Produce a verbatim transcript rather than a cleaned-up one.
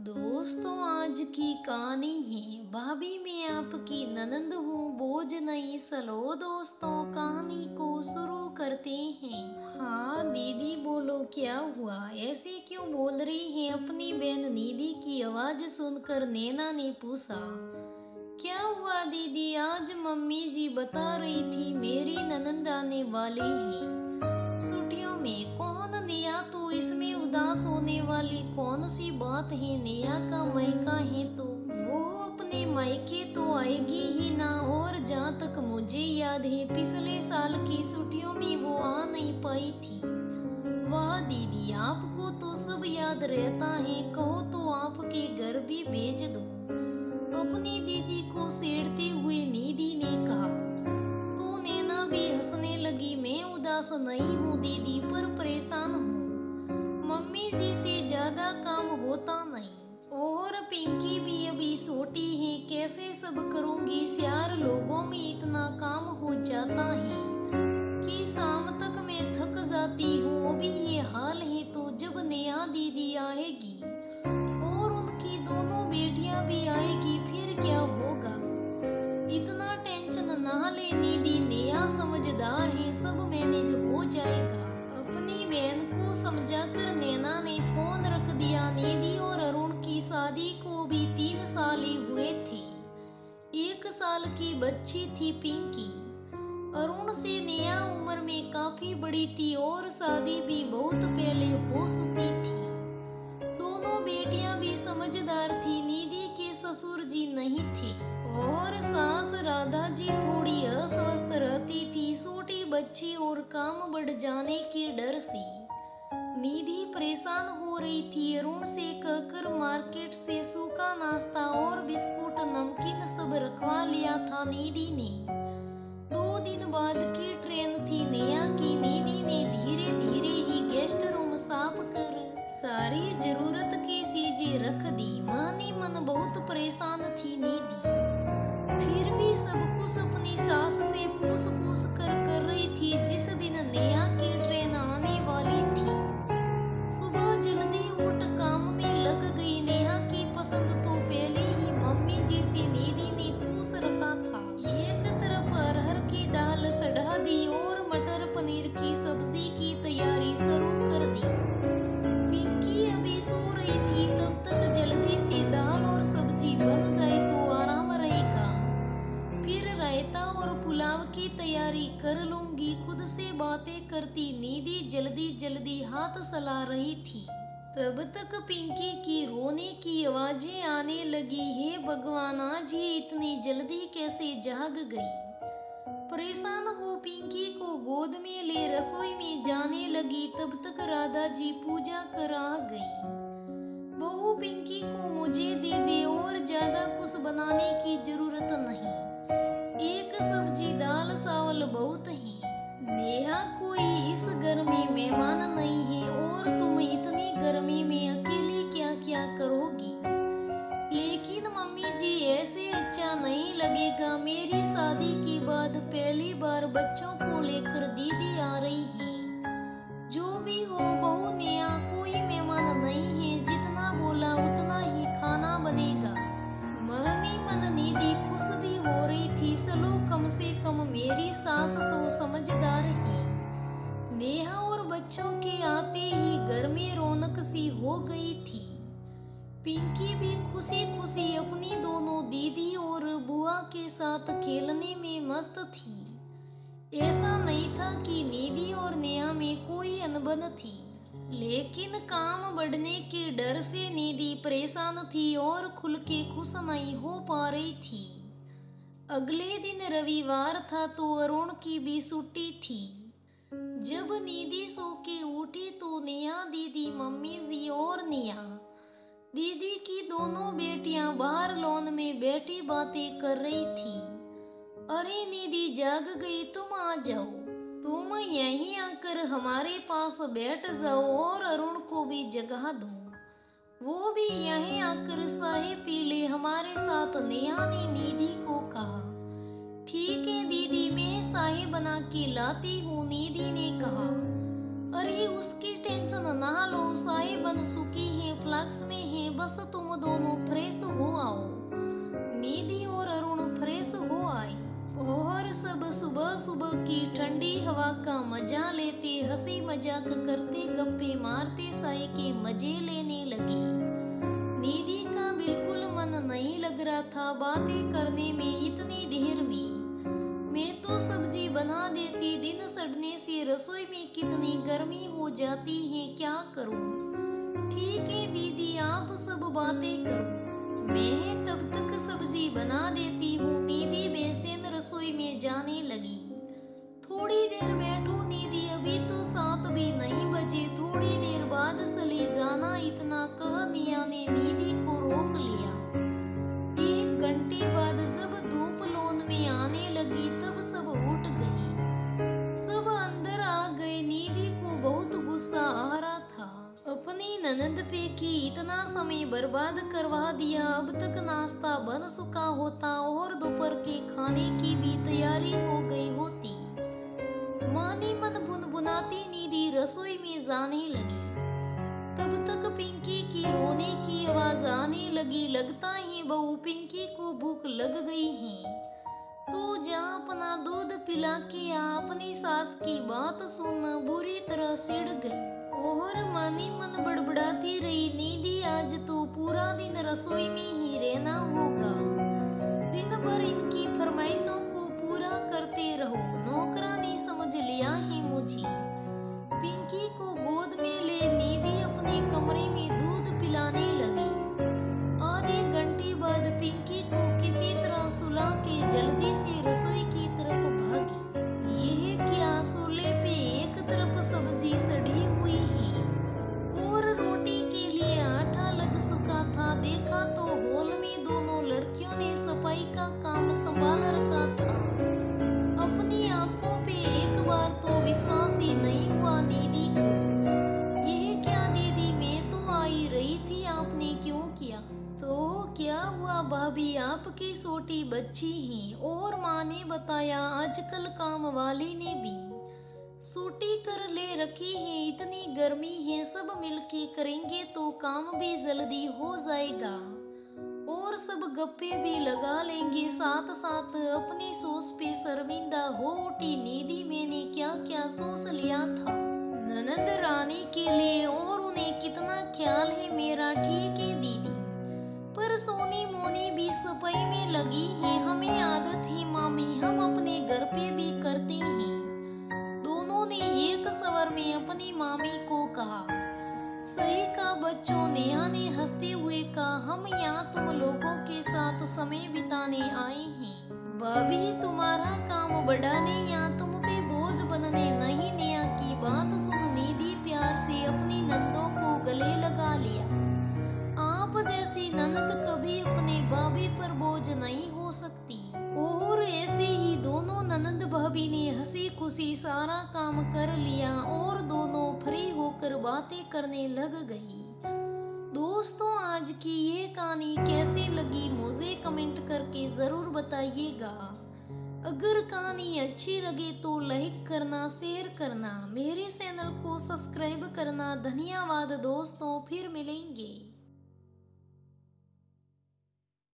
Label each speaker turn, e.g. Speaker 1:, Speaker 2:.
Speaker 1: दोस्तों, आज की कहानी है भाभी मैं आपकी ननंद हूँ बोझ नहीं सलो। दोस्तों, कहानी को शुरू करते हैं। हाँ दीदी बोलो, क्या हुआ? ऐसे क्यों बोल रही है? अपनी बहन निधि की आवाज सुनकर नैना ने पूछा। क्या हुआ दीदी? आज मम्मी जी बता रही थी मेरी ननंद आने वाली है छुट्टियों में। कौन? नेहा। तो इसमें उदास होने वाली कौन सी बात है? नेहा का मायका है तो वो अपने मायके तो आएगी ही ना। और जहाँ तक मुझे याद है पिछले साल की छुट्टियों में वो आ नहीं पाई थी। वाह दीदी, आपको तो सब याद रहता है। कहो तो आपके घर भी भेज दो। अपनी दीदी को छेड़ते हुए निधि ने कहा। तो नैना भी हंसने लगी। मैं उदास नहीं हूँ दीदी, पर परेशान हूँ। मम्मी जी से ज्यादा काम होता नहीं। और पिंकी भी अभी छोटी है, कैसे सब करूँगी? चार लोगों में इतना काम हो जाता है कि शाम तक मैं थक जाती हूँ। अभी ये हाल है तो जब नेहा दीदी आएगी और उनकी दोनों बेटियां भी आएगी फिर क्या होगा? इतना टेंशन ना ले निधि, नेहा समझदार है, सब मैनेज हो जाएगा। अपनी बहन को समझाकर नैना ने फोन रख दिया। निधि और अरुण की शादी को भी तीन साल ही हुए थे। एक साल की बच्ची थी पिंकी। अरुण से नेहा उम्र में काफी बड़ी थी और शादी भी बहुत पहले हो चुकी थी। दोनों बेटियां भी समझदार थी। निधि के ससुर जी नहीं थे और सास राधा जी थोड़ी अस्वस्थ रहती थी। छोटी बच्ची और काम बढ़ जाने के डर से निधि परेशान हो रही थी। अरुण से कहकर मार्केट से सूखा नाश्ता और बिस्कुट नमकीन सब रखवा लिया था निधि ने। दो दिन बाद की ट्रेन थी नेहा की। निधि ने धीरे धीरे ही गेस्ट रूम साफ कर सारी जरूरत की चीजें रख दी। मन ही मन बहुत परेशान थी निधि, फिर भी सब कुछ अपनी सास से पूछ पूछ कर कर रही थी। जिस दिन नेहा की ट्रेन आने वाली थी, सुबह जल्दी उठ काम में लग गई। नेहा की पसंद तो पहले ही मम्मी जी से निधि ने पूछ रखा था। एक तरफ अरहर की दाल चढ़ा दी और मटर पनीर की सब्जी की तैयारी शुरू कर दी। पिंकी अभी सो रही थी, तब तक जल्दी से दाल और सब्जी बन जाए तो आराम रहेगा। फिर रायता और पुलाव की तैयारी कर लूंगी। खुद से बातें करती निधि जल्दी जल्दी हाथ चला रही थी। तब तक पिंकी की रोने की आवाजें आने लगी। हे भगवान, आज ये इतनी जल्दी कैसे जाग गई? परेशान हो पिंकी को गोद में ले रसोई में जाने लगी। तब तक राधा जी पूजा कर आ गई। बहू पिंकी को मुझे दे दे और ज्यादा कुछ बनाने की जरूरत नहीं। एक सब्जी दाल चावल बहुत है। नेहा कोई इस घर में मेहमान नहीं है और तुम इतनी गर्मी में अकेले क्या क्या करोगी? लेकिन मम्मी जी ऐसे अच्छा नहीं लगेगा। मेरी शादी के बाद पहली बार बच्चों को लेकर दीदी आ रही है। जो भी हो बहू नेहा, कोई मेहमान नहीं है। जितना बोला उतना ही खाना बनेगा। मन ही मन निधि खुश भी हो रही थी। चलो कम से कम मेरी सास तो समझदार है। नेहा और बच्चों के आते ही घर में रौनक सी हो गई थी। पिंकी भी खुशी खुशी अपनी दोनों दीदी और बुआ के साथ खेलने में मस्त थी। ऐसा नहीं था कि निधि और नेहा में कोई अनबन थी, लेकिन काम बढ़ने के डर से निधि परेशान थी और खुल के खुश नहीं हो पा रही थी। अगले दिन रविवार था तो अरुण की भी छुट्टी थी। जब निधि सो के उठी तो नेहा दीदी, मम्मी जी और नेहा दीदी की दोनों बेटियां बाहर लॉन में बैठी बातें कर रही थी। अरे निधि जाग गई, तुम आ जाओ। तुम यहीं आकर हमारे पास बैठ जाओ और अरुण को भी जगा दो। वो भी यहीं आकर चाय पी ले हमारे साथ, नेहा ने निधि को कहा। ठीक है दीदी, मैं चाय बना के लाती हूँ, निधि ने कहा। अरे उसकी टेंशन ना लो, साए बन चुकी है, फ्लक्स में है, बस तुम दोनों फ्रेश हो आओ। निधि और अरुण फ्रेश हो आए और सब सुबह सुबह की ठंडी हवा का मजा लेते, हंसी मजाक करते, गप्पे मारते साए के मजे लेने लगे। निधि का बिल्कुल मन नहीं लग रहा था बातें करने में इतनी देर में। मैं तो सब्जी बना देती, दिन सड़ने से रसोई में कितनी गर्मी हो जाती है, क्या करूं? ठीक है दीदी, आप सब बातें करो, मैं तब तक सब्जी बना देती हूँ। निधि बेचैन रसोई में जाने लगी। थोड़ी देर बैठो निधि, अभी तो सात भी नहीं बजे, थोड़ी देर बाद चली जाना, इतना कह निया ने निधि को रोक लिया। एक घंटे बाद जब धूप लॉन में आने लगी तब सब उठ गई, सब अंदर आ गए। निधि को बहुत गुस्सा आ रहा था अपनी ननद पे कि इतना समय बर्बाद करवा दिया, अब तक नाश्ता बन चुका होता और दोपहर के खाने की भी तैयारी हो गई होती। मानी मन बुनबुनाती निधि रसोई में जाने लगी। तब तक पिंकी की रोने की आवाज आने लगी। लगता है बहू पिंकी को भूख लग गई है, तो जा अपना दूध पिला के आ। अपनी सास की बात सुन बुरी तरह सिड़ गई और मानी मन बड़बड़ाती रही, निधि आज तो पूरा दिन रसोई में ही रहना होगा, दिन भर इनकी फरमाइशों को पूरा करते रहो, नौकरानी समझ लिया है मुझे। पिंकी को गोद में ले निधि अपने कमरे में दूध पिलाने लगी। आधे घंटे बाद पिंकी को किसी तरह सुला के जल्दी से रसोई की तरफ भागी। यह क्या, चूल्हे पे एक तरफ सब्जी सड़ी हुई है और रोटी के लिए आटा लग चुका था। देखा तो हॉल में दोनों लड़कियों ने सफाई का काम संभाल रखा था। अपनी आंखों पे एक बार तो विश्वास ही नहीं हुआ निधि को। यह क्या दीदी, मैं तो आ ही रही थी, आपने क्यों किया? तो क्या हुआ भाभी, आपकी छोटी बच्ची है और माँ ने बताया आजकल काम वाली ने भी छुट्टी कर ले रखी है, इतनी गर्मी है, सब मिलके करेंगे तो काम भी जल्दी हो जाएगा और सब गप्पे भी लगा लेंगे, साथ साथ अपनी सोच पे शर्मिंदा हो उठी निधि। मैंने क्या क्या सोच लिया था ननद रानी के लिए और उन्हें कितना ख्याल है मेरा। ठीक है दीदी, पर सोनी मोनी भी सफाई में लगी है, हमें आदत है मामी, हम अपने घर पे भी करते हैं। दोनों ने एक स्वर में अपनी मामी को कहा। सही का बच्चों, नेहा ने हंसते हुए कहा, हम यहाँ तुम लोगों के साथ समय बिताने आए हैं। भाभी तुम्हारा काम बढ़ाने या तुम पे बोझ बनने नहीं। नेहा की बात सुन निधि प्यार से अपनी नंदों को गले लगा लिया। आप जैसी ननद कभी अपने भाभी पर बोझ नहीं हो सकती। और ऐसे ही दोनों ननद भाभी ने हंसी खुशी सारा काम कर लिया और दोनों फ्री होकर बातें करने लग गई। दोस्तों, आज की ये कहानी कैसी लगी मुझे कमेंट करके जरूर बताइएगा। अगर कहानी अच्छी लगे तो लाइक करना, शेयर करना, मेरे चैनल को सब्सक्राइब करना। धन्यवाद दोस्तों, फिर मिलेंगे।